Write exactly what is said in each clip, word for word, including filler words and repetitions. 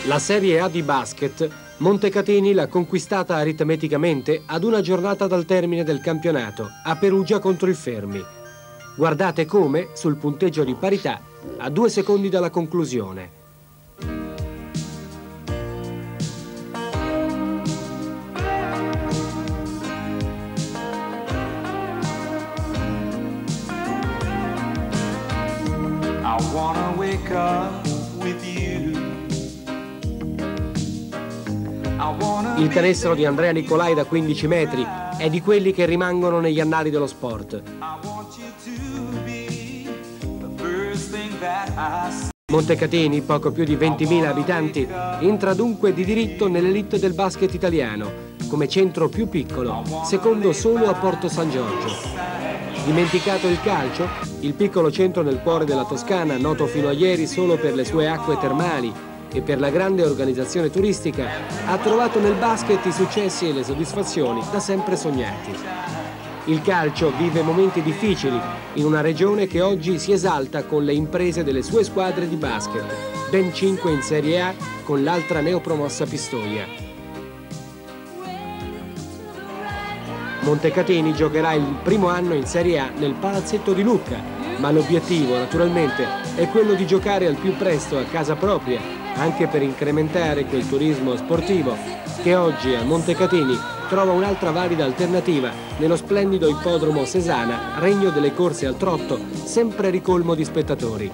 La Serie A di basket, Montecatini l'ha conquistata aritmeticamente ad una giornata dal termine del campionato, a Perugia contro il Fermi. Guardate come, sul punteggio di parità, a due secondi dalla conclusione. I wanna wake up with you. Il canestro di Andrea Nicolai da quindici metri è di quelli che rimangono negli annali dello sport. Montecatini, poco più di ventimila abitanti, entra dunque di diritto nell'elite del basket italiano, come centro più piccolo, secondo solo a Porto San Giorgio. Dimenticato il calcio, il piccolo centro nel cuore della Toscana, noto fino a ieri solo per le sue acque termali e per la grande organizzazione turistica, ha trovato nel basket i successi e le soddisfazioni da sempre sognati. Il calcio vive momenti difficili in una regione che oggi si esalta con le imprese delle sue squadre di basket, ben cinque in Serie A con l'altra neopromossa Pistoia. Montecatini giocherà il primo anno in Serie A nel palazzetto di Lucca, ma l'obiettivo naturalmente è quello di giocare al più presto a casa propria, anche per incrementare quel turismo sportivo che oggi a Montecatini trova un'altra valida alternativa nello splendido ippodromo Sesana, regno delle corse al trotto, sempre ricolmo di spettatori.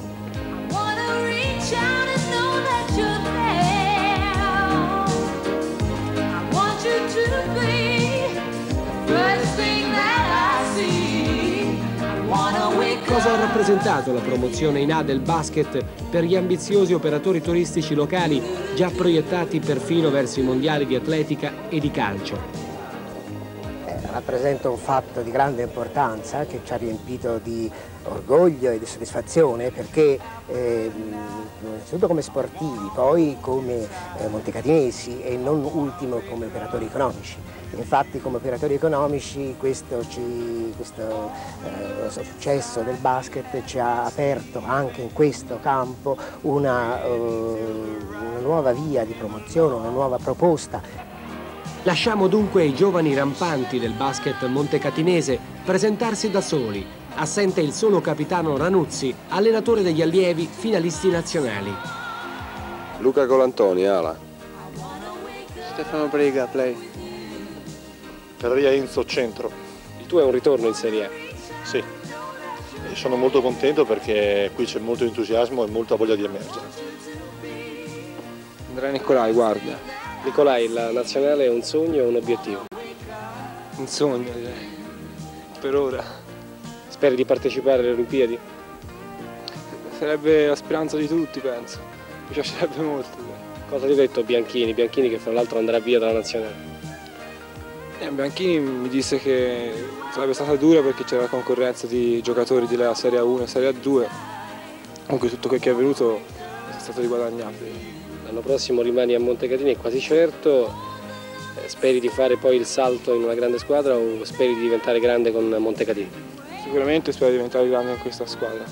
Cosa ha rappresentato la promozione in A del basket per gli ambiziosi operatori turistici locali già proiettati perfino verso i mondiali di atletica e di calcio? Eh, rappresenta un fatto di grande importanza che ci ha riempito di orgoglio e di soddisfazione perché eh, innanzitutto come sportivi, poi come eh, montecatinesi e non ultimo come operatori economici. Infatti come operatori economici questo, ci, questo eh, successo del basket ci ha aperto anche in questo campo una, uh, una nuova via di promozione, una nuova proposta. Lasciamo dunque i giovani rampanti del basket montecatinese presentarsi da soli, assente il solo capitano Ranuzzi, allenatore degli allievi finalisti nazionali. Luca Colantoni, ala. Stefano Brega, play. Ferria Enzo, centro. Il tuo è un ritorno in Serie A? Sì, e sono molto contento perché qui c'è molto entusiasmo e molta voglia di emergere. Andrea Nicolai, guardia. Nicolai, la nazionale è un sogno o un obiettivo? Un sogno, direi. Per ora. Speri di partecipare alle Olimpiadi? Sarebbe la speranza di tutti, penso. Mi piacerebbe molto. Cosa ti ha detto Bianchini? Bianchini che fra l'altro andrà via dalla nazionale. Eh, Bianchini mi disse che sarebbe stata dura perché c'era la concorrenza di giocatori della Serie A uno e Serie A due. Comunque tutto quel che è avvenuto è stato riguadagnato. L'anno prossimo rimani a Montecatini, è quasi certo. Eh, speri di fare poi il salto in una grande squadra o speri di diventare grande con Montecatini? Sicuramente spero di diventare grande in questa squadra.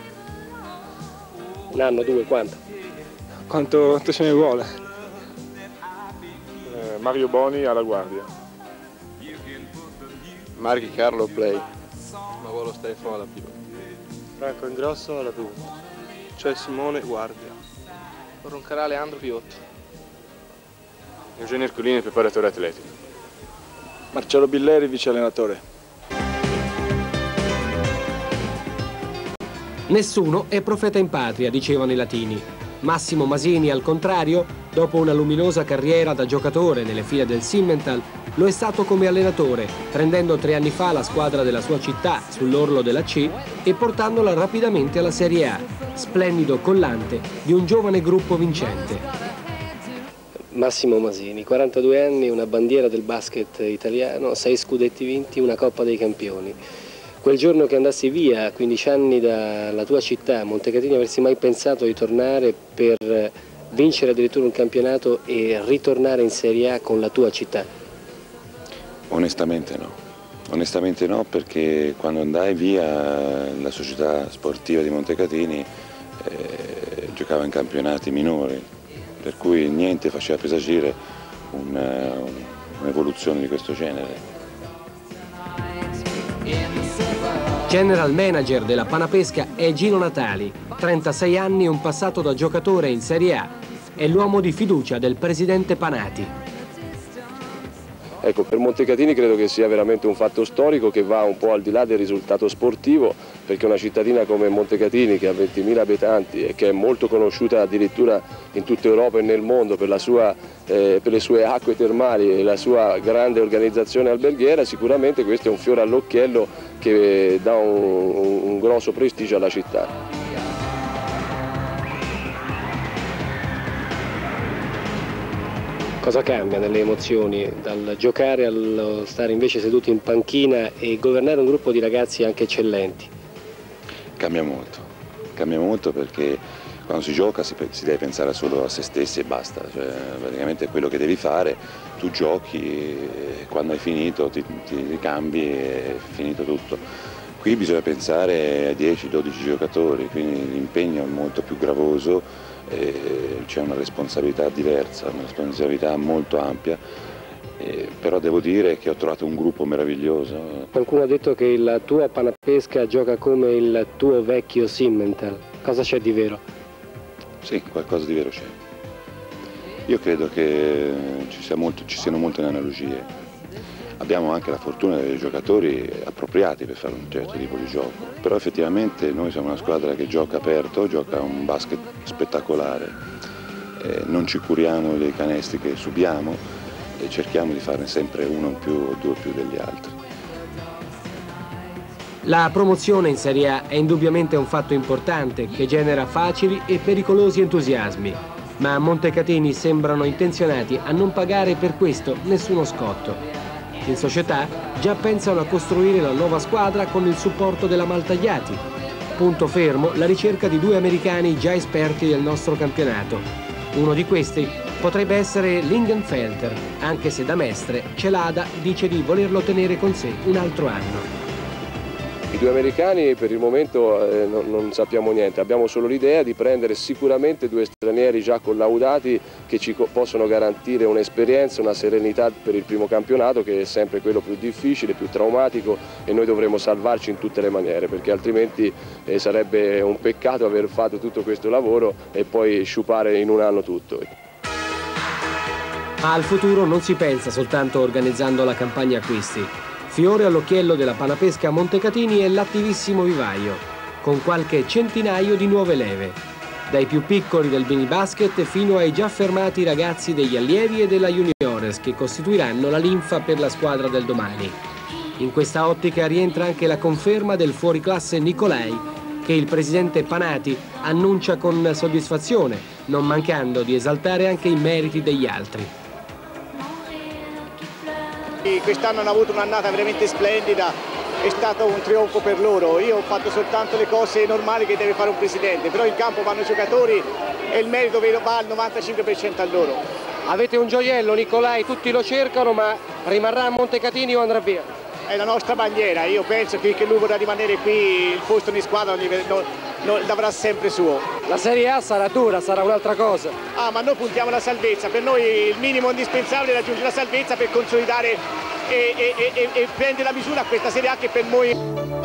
Un anno, due, quanto? Quanto, quanto ce ne vuole? Eh, Mario Boni alla guardia. Marchi Carlo, play. Mavolo Stefano alla pivot. Franco Ingrosso alla pivot. Cioè Simone, guardia. Roncarà Leandro, pivot. Eugenio Ercolini, preparatore atletico. Marcello Billeri, vice allenatore. Nessuno è profeta in patria, dicevano i latini. Massimo Masini, al contrario, dopo una luminosa carriera da giocatore nelle file del Simmental, lo è stato come allenatore, prendendo tre anni fa la squadra della sua città sull'orlo della C e portandola rapidamente alla Serie A, splendido collante di un giovane gruppo vincente. Massimo Masini, quarantadue anni, una bandiera del basket italiano, sei scudetti vinti, una Coppa dei Campioni. Quel giorno che andassi via a quindici anni dalla tua città, Montecatini, avresti mai pensato di tornare per vincere addirittura un campionato e ritornare in Serie A con la tua città? Onestamente no, onestamente no, perché quando andai via la società sportiva di Montecatini eh, giocava in campionati minori, per cui niente faceva presagire un'evoluzione di questo genere. General manager della Panapesca è Gino Natali, trentasei anni e un passato da giocatore in Serie A. È l'uomo di fiducia del presidente Panati. Ecco, per Montecatini credo che sia veramente un fatto storico che va un po' al di là del risultato sportivo, perché una cittadina come Montecatini, che ha ventimila abitanti e che è molto conosciuta addirittura in tutta Europa e nel mondo per, la sua, eh, per le sue acque termali e la sua grande organizzazione alberghiera, sicuramente questo è un fiore all'occhiello che dà un, un grosso prestigio alla città. Cosa cambia nelle emozioni dal giocare allo stare invece seduti in panchina e governare un gruppo di ragazzi anche eccellenti? Cambia molto, cambia molto perché quando si gioca si, si deve pensare solo a se stessi e basta, cioè, praticamente è quello che devi fare, tu giochi e quando hai finito ti, ti ricambi e è finito tutto. Qui bisogna pensare a dieci dodici giocatori, quindi l'impegno è molto più gravoso. C'è una responsabilità diversa, una responsabilità molto ampia, eh, però devo dire che ho trovato un gruppo meraviglioso. Qualcuno ha detto che la tua Panapesca gioca come il tuo vecchio Simmental. Cosa c'è di vero? Sì, qualcosa di vero c'è. Io credo che ci, sia molto, ci siano molte analogie. Abbiamo anche la fortuna di avere giocatori appropriati per fare un certo tipo di gioco, però effettivamente noi siamo una squadra che gioca aperto, gioca un basket spettacolare, eh, non ci curiamo dei canestri che subiamo e cerchiamo di farne sempre uno in più o due più degli altri. La promozione in Serie A è indubbiamente un fatto importante che genera facili e pericolosi entusiasmi, ma a Montecatini sembrano intenzionati a non pagare per questo nessuno scotto. In società già pensano a costruire la nuova squadra con il supporto della Maltagliati. Punto fermo la ricerca di due americani già esperti del nostro campionato. Uno di questi potrebbe essere Lingenfelter, anche se da Mestre Celada dice di volerlo tenere con sé un altro anno. I due americani per il momento eh, non, non sappiamo niente, abbiamo solo l'idea di prendere sicuramente due stranieri già collaudati che ci co possono garantire un'esperienza, una serenità per il primo campionato, che è sempre quello più difficile, più traumatico, e noi dovremo salvarci in tutte le maniere, perché altrimenti eh, sarebbe un peccato aver fatto tutto questo lavoro e poi sciupare in un anno tutto. Al futuro non si pensa soltanto organizzando la campagna acquisti. Fiore all'occhiello della Panapesca Montecatini è l'attivissimo vivaio, con qualche centinaio di nuove leve, dai più piccoli del minibasket fino ai già fermati ragazzi degli allievi e della juniores che costituiranno la linfa per la squadra del domani. In questa ottica rientra anche la conferma del fuoriclasse Nicolai, che il presidente Panati annuncia con soddisfazione, non mancando di esaltare anche i meriti degli altri. Quest'anno hanno avuto un'annata veramente splendida, è stato un trionfo per loro. Io ho fatto soltanto le cose normali che deve fare un presidente, però in campo vanno i giocatori e il merito va al novantacinque per cento a loro. Avete un gioiello, Nicolai, tutti lo cercano, ma rimarrà a Montecatini o andrà via? È la nostra bandiera, io penso che, che lui vorrà rimanere qui, il posto in squadra non, non, non, l'avrà sempre suo. La Serie A sarà dura, sarà un'altra cosa. Ah, ma noi puntiamo alla salvezza, per noi il minimo indispensabile è raggiungere la salvezza per consolidare e, e, e, e prendere la misura a questa Serie A che per noi...